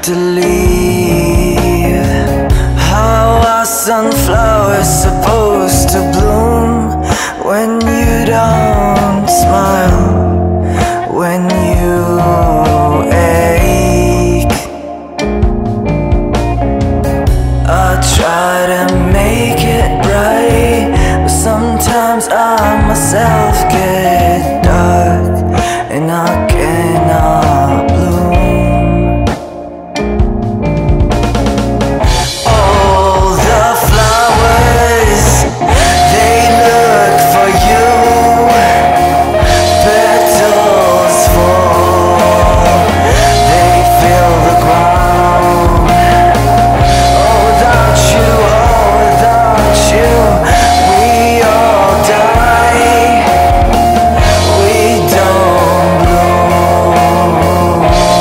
to leave. How are sunflowers supposed to bloom when you don't smile, when you ache? I try to make it right, but sometimes I myself get dark and I cannot bloom. All the flowers, they look for you. Petals fall, they fill the ground. Oh, without you, we all die. We don't bloom.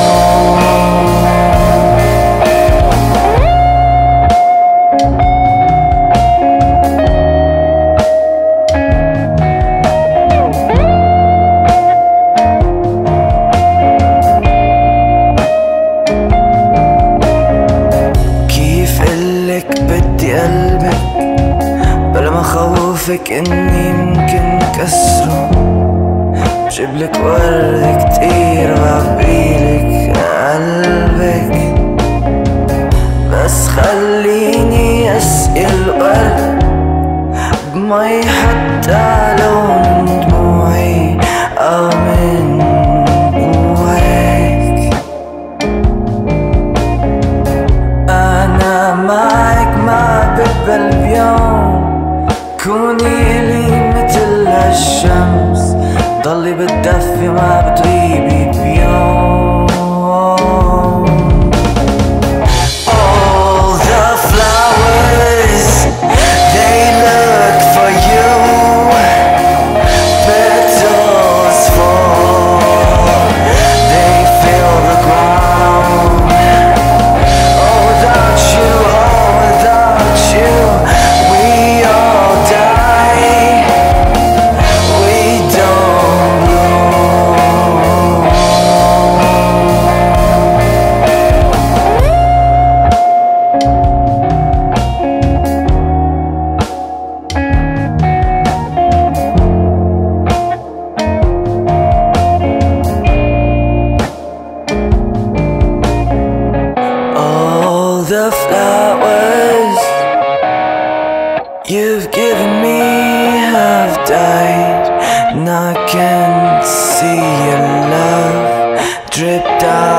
كيف قلك بدي قلبك بلا ما خوفك اني ممكن كسره؟ بجيبلك ورد كتير وعبيلك قلبك، بس خليني اسقي الورد بمي حتى لو من دموعي او من جواك. انا معك ما بقبل بيوم كوني إلي مثل الشمس، ضلي بتدفي ما بتغيبي بيوم. All the flowers, they look for you. Petals fall, they fill the ground. Oh, without you, we all die. We don't bloom. All the flowers you've given me have died, and I can see your love drip down